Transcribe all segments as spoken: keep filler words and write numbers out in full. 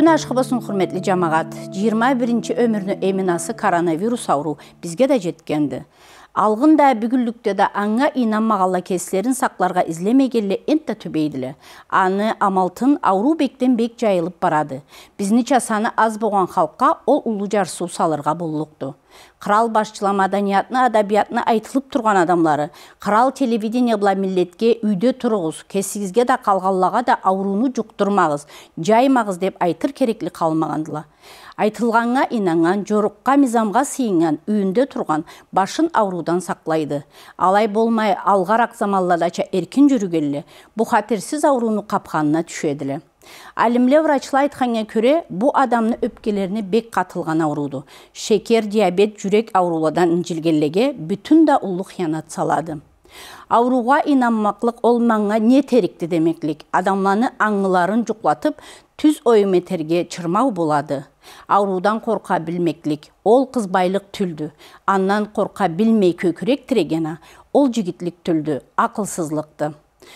Күн ашқы болсын, құрметлі жамағат. жиырма биринчи өмірні эминасы коронавирус ауру бізге да жеткенді. Алғында бүгүллүктө да аңа инанмагала кесилерин сакларга излемегелле энте төбейдиле. Аны амалтын ауру бектен бек жайылып барады. Бизниче саны аз болгон халкка ол улуу жарсуу салырга боллукту. Кырал башчыла маданиятны, адабиятны айтылып турган адамлары, кырал телевидение бла миллетке үйдө туругуз, кесигизге да калганларга да ауруну жуктурмагыз, жаймагыз деп айтыр керекли калмагандыла. Айтылганга инанган, жорукка мизамга сыйынган, үйүндө турган, башын аурудан саклайды. Алай болмай алгарак замалладача эркин жүрүгелле, бу катерсиз ауруну капканына түшөдүле. Алимле врачлар айтканга көрө, бу адамны өпкелерине бек катылган ауруду. Шекер, диабет, жүрек аурулардан инжилгеллеге бүтүн да улуу кыянат салады. Ауруга инанмаклык ол маңга не терикти демеклик. Адамланы аңыларын жуклатып, түз ойметерге чырмау болады. Аурудан корка билмеклик. Ол кызбайлык түлдү. Андан корка билмей көкүрек тирегена. Ол жигитлик түлдү. Акылсызлыкты.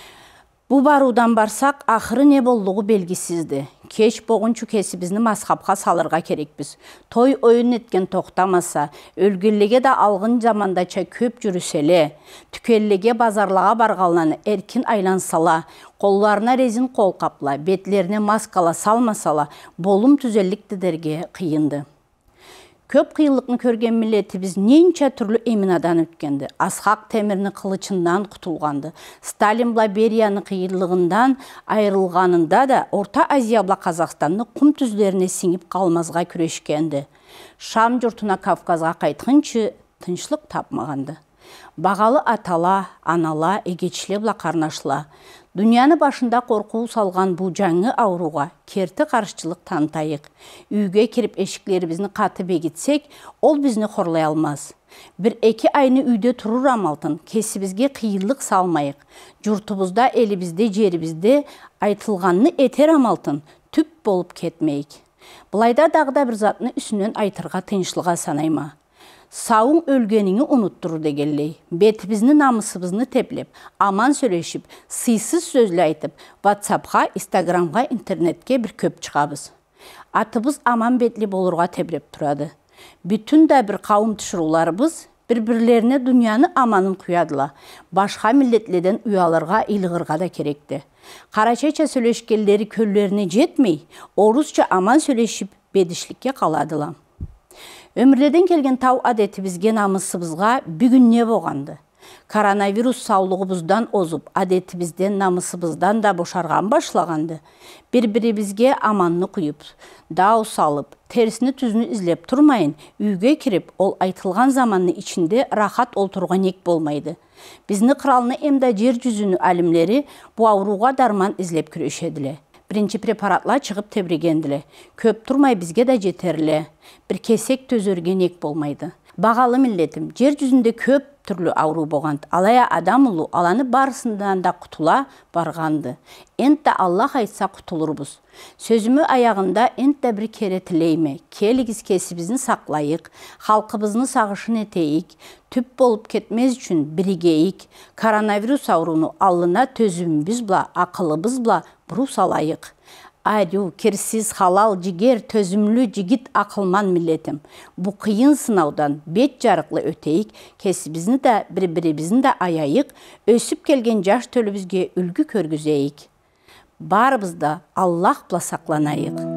Бу барудан барсак, ахыры не боллугу белгисизди. Кеч богунчу кесибизни мазхабка салырга керекпиз. Той оюн эткен токтамаса, өлгүллеге да алгын замандача көп жүрүселе, түкеллеге базарлага баргаланы эркин айлансала, колларына резин кол капла, бетлерине маскала салмасала, болум түзелликтидерге кыйынды. Көп кыйынлыкны көрген миллетибиз ненче түрлүү эминадан өткенди. Асхак темирни кылычынан кутулганды. Сталин бла Берияны кыйынлыгынан айрылганында да Орта Азия бла Казакстанны кум түзлерине сиңип калмазга күрөшкенди. Шам журтуна Кавказга кайткынчы тынчлык тапмаганды. Багалы атала, анала, эгечле бла карнашла. Дүнияны башында коркуу салган бу жаңы ауруга керти каршычылык танытайык. Үйгө кирип эшиклерибизни каты бегитсек, ол бизни хорлай алмаз. Бир эки айны үйдө турур амалтын, кесибизге кыйынлык салмайык. Журтубузда, элибизде, жерибизде айтылганны этер амалтын, түп болуп кетмейик. Булайда дагы бир затны үсүнөн айтырга тынчылыга санайма. Сауың өлгенini уnutturu дегеллей. Бетибизни, намысыбызны теплеп, аман сөйлешип, сыйсыз сөзлі айтып, WhatsApp'га, Instagram'га, интернетке бір көп чыгабыз. Атыбыз аман бетли болурга тебреп турады. Бүтүн да бір кауым түшүруларыбыз бір-бірлеріне дүнияны аманын куядыла. Башка миллетледен уяларга, илгырга да керекти. Карачайча сөйлешкелдери көллерine жетмей, орусча аман сөйлешип, бедишликке каладыла. Өмірледен келген тау адетибизге, намысыбызга бүгүн не болганды? Коронавирус саулыгыбыздан озуп, адетибизден, намысыбыздан да бошарган башлаганды. Bir-biribizге аманны куюп, дау салып, терсini түзүнү излеп турмайын, үйгө кирип, ол айтылган заманны ичинде рахат олтурган ек болмайды. Бизни кыралны эмда жер жүзүнү алимлери бу ауруга дарман излеп күрөшөдүле. Birinci preparatlar çıkıp tebrigенділе. Köp turmay bizge de jeterli. Bir kesek tözörgen ek bolmaydı. Bağalı milletim, жер жүзінде köp türlü auru boğandı. Alaya adam ulu, alanı barısından da kutula bargandı. Ent de Allah aytsa kutulurbuz. Sözümü ayağında ent de bir kere tileyme. Keligiz kesibizini saklayık, halkımızını sağışın eteyik, tüp bolup ketmez üçün birigeyik. Koronavirus aurunu allına tözümümüz bla, akılımız bla, buru salayık. Aryu, kirsiz, halal, jiger, tözümlü, jigit, akılman milletim. Bu kıyın sınavdan bet jarıklı öteyik, kesibizini de bir-biribizini de ayayık, ösüp kelgen jaş tölübüzge ülgü körgüzeyik. Barыбызда Allah bla saklanayık.